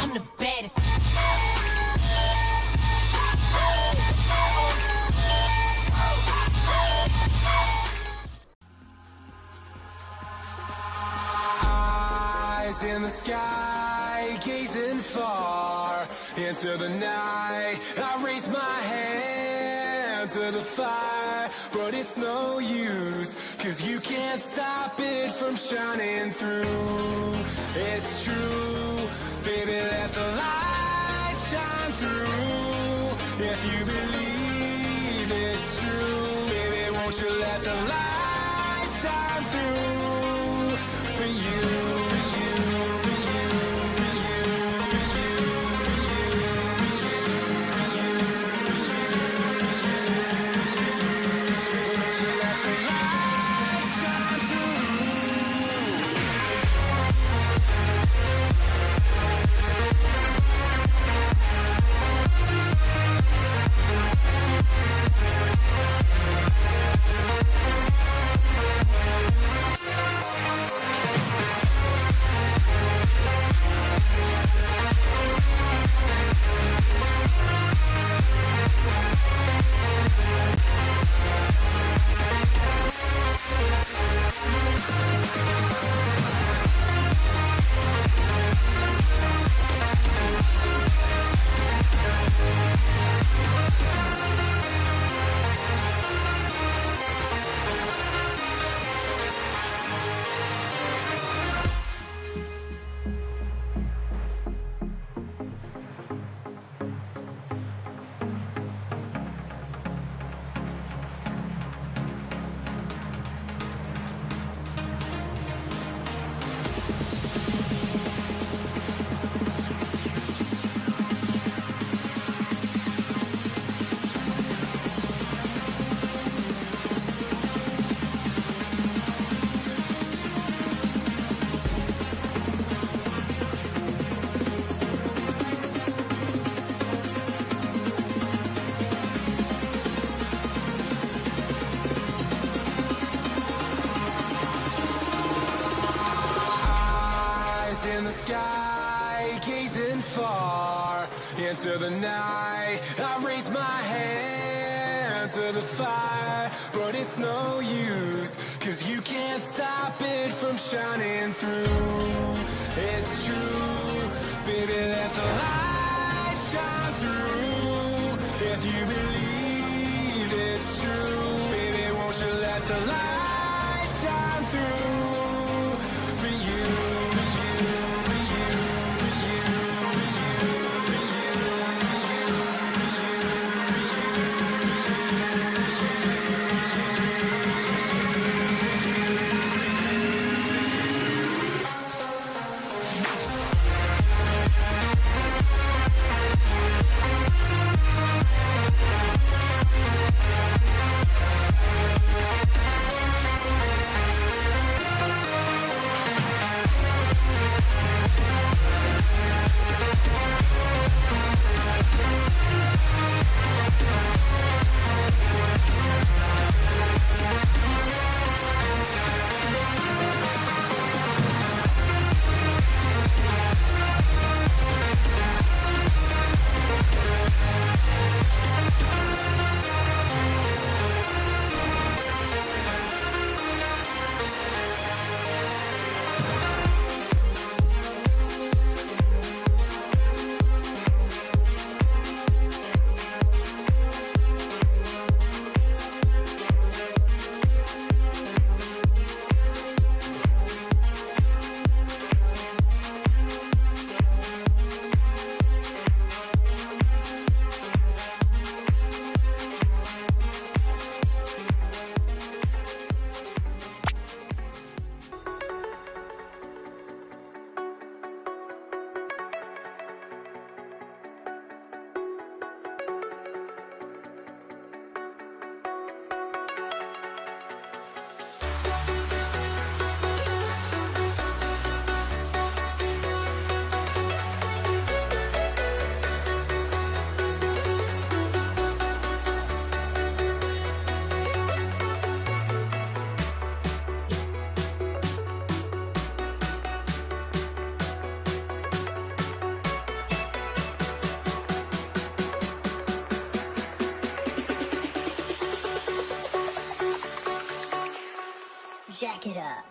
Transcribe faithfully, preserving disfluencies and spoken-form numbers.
I'm the baddest. Eyes in the sky, gazing far into the night. I raise my hand to the fire, but it's no use, cause you can't stop it from shining through. It's true, baby, let the light shine through. If you believe it's true, baby, won't you let the light shine through for you. In the sky, gazing far into the night. I raise my hand to the fire, but it's no use, cause you can't stop it from shining through. It's true, baby, let the light shine through. If you believe it's true, baby, won't you let the light shine through for you. jack it up.